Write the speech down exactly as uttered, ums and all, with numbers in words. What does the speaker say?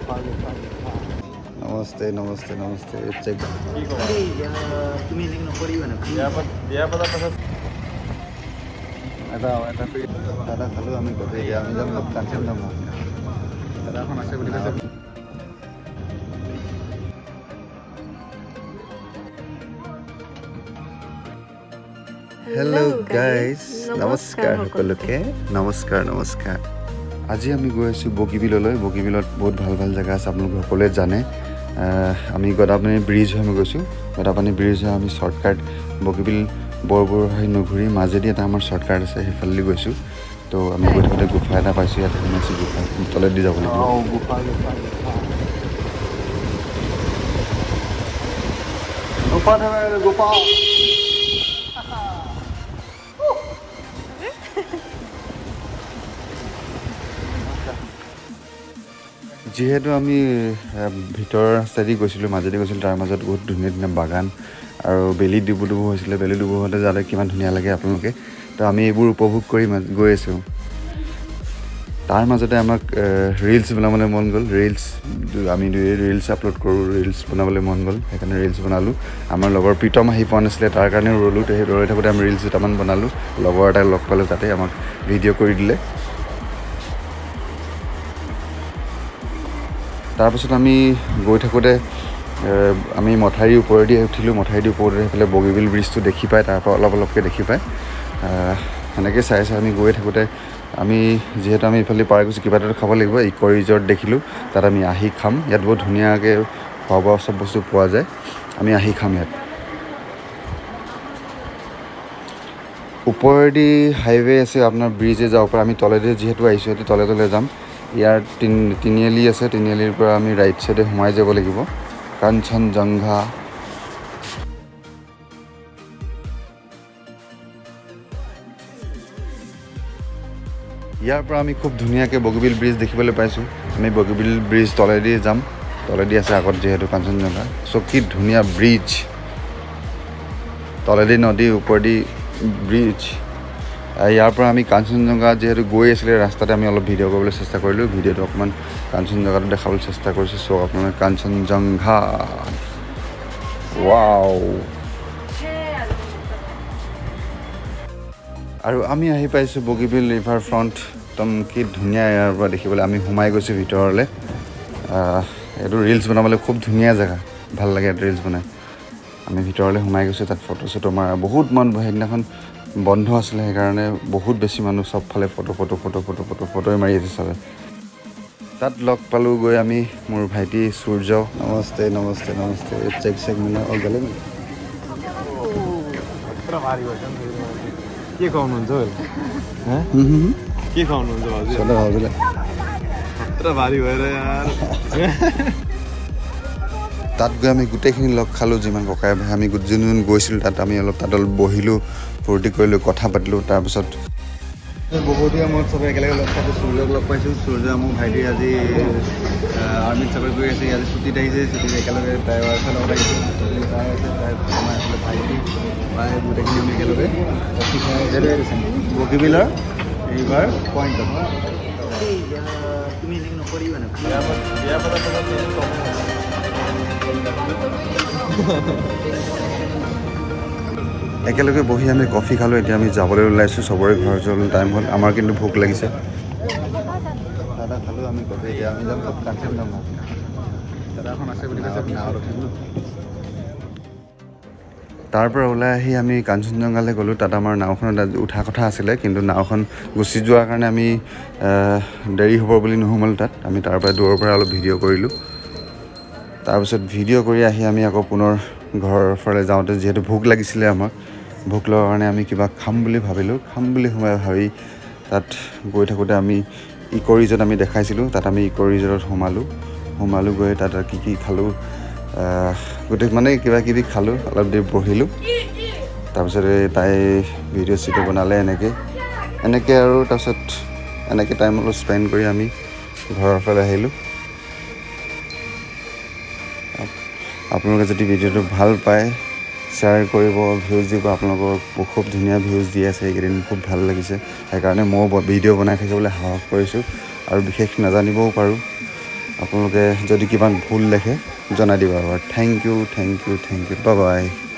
नमस्ते नमस्ते नमस्ते चेक তুমি এনেকে নকৰিবা না দিয়া পদা পদা এটা এটা দাদা খালো আমি কফি আমি যাম কাঞ্চন যাম দাদাখন আছে বুলি কৈছে हेलो गाइस नमस्कार সকলোকে নমস্কাৰ নমস্কাৰ আজি আমি গৈ আছো বগিবিললৈ বগিবিলত বহুত ভাল ভাল জায়গা আছে আপোনালোক সকলোৱে জানে আমি গদাপানী ব্ৰিজ হৈ গৈছো গদাপানী ব্ৰিজ হৈ আমি শৰ্টকাট বগিবিল বৰবৰ হৈ নঘুৰি মাজেদি এটা আমাৰ শৰ্টকাট আছে হেফালি গৈছো তো আমি গৈ থাকোতে গুফা এটা পাইছো ইয়াত আমি গুফা তলে দি যাব লাগিব অ গুফা গুফা গুফা গুফা গুফা যেহেতু আমি ভিতৰ ৰাস্তাদি গৈছিলোঁ মাজেদি গৈছিলোঁ তাৰ মাজত বহুত ধুনীয়া ধুনীয়া বাগান আৰু বেলি ডুবু ডুবু হৈছিলে বেলি ডুবু হওঁতে যাতে কিমান ধুনীয়া লাগে আপোনালোকে তো আমি এইবোৰ উপভোগ কৰি গৈ আছোঁ তাৰ মাজতে আমাক ৰিলছ বনাবলৈ মন গ'ল ৰিলছ আমি দুই ৰিলছ আপলোড কৰোঁ ৰিলছ বনাবলৈ মন গ'ল সেইকাৰণে ৰিলছ বনালোঁ আমাৰ লগৰ প্ৰীতম আহি পোৱা নাছিলে তাৰ কাৰণে ৰ'লোঁ সেই ৰৈ থাকোঁতে আমি ৰিলছ দুটামান বনালোঁ লগৰ এটাই লগ পালোঁ তাতে আমাক ভিডিঅ' কৰি দিলে তাৰপিছত আমি গৈ থাকোঁতে আমি মথাউৰিৰ ওপৰেদি উঠিলোঁ মথাউৰিৰ ওপৰতে সেইফালে বগিবিল ব্ৰিজটো দেখি পায় তাৰ পৰা অলপ অলপকৈ দেখি পায় সেনেকৈ চাই চাই আমি গৈ থাকোঁতে আমি যিহেতু আমি ইফালে পাৰ গৈছোঁ কিবা এটা খাব লাগিব ইক' ৰিজৰ্ট দেখিলোঁ তাত আমি আহি খাম ইয়াত বহুত ধুনীয়াকৈ খোৱা বোৱা চব বস্তু পোৱা যায় আমি আহি খাম ইয়াত ওপৰেদি হাইৱে আছে আপোনাৰ ব্ৰিজে যাব পাৰে আমি তলেদি যিহেতু আহিছোঁ সেইটো তলে তলে যাম ইয়াৰ তিন তিনিআলি আছে তিনিআলিৰ পৰা আমি ৰাইট সাইডে সোমাই যাব লাগিব কাঞ্চনজংঘা ইয়াৰ পৰা আমি খুব ধুনীয়াকৈ বগিবিল ব্ৰিজ দেখিবলৈ পাইছোঁ আমি বগিবিল ব্ৰিজ তলেদি যাম তলেদি আছে আগত যিহেতু কাঞ্চনজংঘা চ' কি ধুনীয়া ব্ৰিজ তলেদি নদী ওপৰেদি ব্ৰিজ ইয়াৰ পৰা আমি কাঞ্চনজংঘা যিহেতু গৈ আছিলে ৰাস্তাতে আমি অলপ ভিডিঅ' কৰিবলৈ চেষ্টা কৰিলোঁ ভিডিঅ'টো অকণমান কাঞ্চনজংঘাটো দেখাবলৈ চেষ্টা কৰিছোঁ চ' আপোনালোকে কাঞ্চনজংঘা ৱাও আৰু আমি আহি পাইছোঁ বগিবিল ৰিভাৰ ফ্ৰণ্ট একদম কি ধুনীয়া ইয়াৰ পৰা দেখিবলৈ আমি সোমাই গৈছোঁ ভিতৰলৈ এইটো ৰিলছ বনাবলৈ খুব ধুনীয়া জেগা ভাল লাগে ইয়াত ৰিলছ বনাই আমি ভিতৰলৈ সোমাই গৈছোঁ তাত ফটো চটো মাৰা বহুত মানুহ সেইদিনাখন বন্ধ আছিলে সেইকাৰণে বহুত বেছি মানুহ চবফালে photo photo photo photo photo ফটোৱে মাৰি আছে চবে তাত লগ পালোঁ গৈ আমি মোৰ ভাইটি সূৰ্য নমস্তে নমস্তে নমস্তে চেক চেক মিনা অ গ'লে নি के खाउनुहुन्छ है के खाउनुहुन्छ हजुर सदा हजुरले खतरा भारी भएर यार তাত গৈ আমি গোটেইখিনি লগ খালোঁ যিমান ককাই ভাই আমি যোন যোন গৈছিলোঁ তাত আমি অলপ তাত অলপ বহিলোঁ ফূৰ্তি কৰিলোঁ কথা পাতিলোঁ তাৰপিছত বহুত দিনৰ মূৰত চবে একেলগে লগ পাইছোঁ সূৰ্যক লগ পাইছোঁ সূৰ্য মোৰ ভাইটি আজি আৰ্মিত চাকৰি কৰি আছে আজি ছুটীত আহিছে ছুটীত একেলগে তাই ৱাইফৰ লগত আহিছোঁ তাই আছে তাই আমাৰ এইফালে ভাইটি প্ৰায় গোটেইখিনি আমি একেলগে বগিবিলৰ এইবাৰ পইণ্টত তুমি এনেকৈ নকৰিবা না বিয়া পতা একেলগে বহি আমি কফি খালোঁ এতিয়া আমি যাবলৈ ওলাইছোঁ চবৰে ঘৰ যোৱাৰ টাইম হ'ল আমাৰ কিন্তু ভোক লাগিছে দাদা খালোঁ আমি কফি এতিয়া আমি যাম কাঞ্চন যাম দাদাখন আছে বুলি কৈছে আপুনি আৰু তাৰ পৰা ওলাই আহি আমি কাঞ্চনজংঘালৈ গ'লোঁ তাত আমাৰ নাওখনত উঠা কথা আছিলে কিন্তু নাওখন গুচি যোৱাৰ কাৰণে আমি দেৰি হ'ব বুলি নোসোমালোঁ তাত আমি তাৰ পৰা দূৰৰ পৰা অলপ ভিডিঅ' কৰিলোঁ তাৰপিছত ভিডিঅ' কৰি আহি আমি আকৌ পুনৰ ঘৰৰ ফালে যাওঁতে যিহেতু ভোক লাগিছিলে আমাক ভোক লগাৰ কাৰণে আমি কিবা খাম বুলি ভাবিলোঁ খাম বুলি সোমাই ভাবি তাত গৈ থাকোঁতে আমি ইক' ৰিজৰ্ট আমি দেখাইছিলোঁ তাত আমি ইক' ৰিজৰ্টত সোমালোঁ সোমালোঁ গৈ তাত কি কি খালোঁ গোটেই মানে কিবা কিবি খালোঁ অলপ দেৰি বহিলোঁ তাৰপিছতে তাই ভিডিঅ' চিডিঅ' বনালে এনেকৈ এনেকৈ আৰু তাৰপিছত এনেকৈ টাইম অলপ স্পেণ্ড কৰি আমি ঘৰৰ ফালে আহিলোঁ আপোনালোকে যদি ভিডিঅ'টো ভাল পায় শ্বেয়াৰ কৰিব ভিউজ দিব আপোনালোকৰ খুব ধুনীয়া ভিউজ দি আছে এইকেইদিন খুব ভাল লাগিছে সেইকাৰণে মই ভিডিঅ' বনাই থাকিবলৈ সাহস কৰিছোঁ আৰু বিশেষ নাজানিবও পাৰোঁ আপোনালোকে যদি কিবা ভুল দেখে জনাই দিব আৰু thank you thank you thank you bye by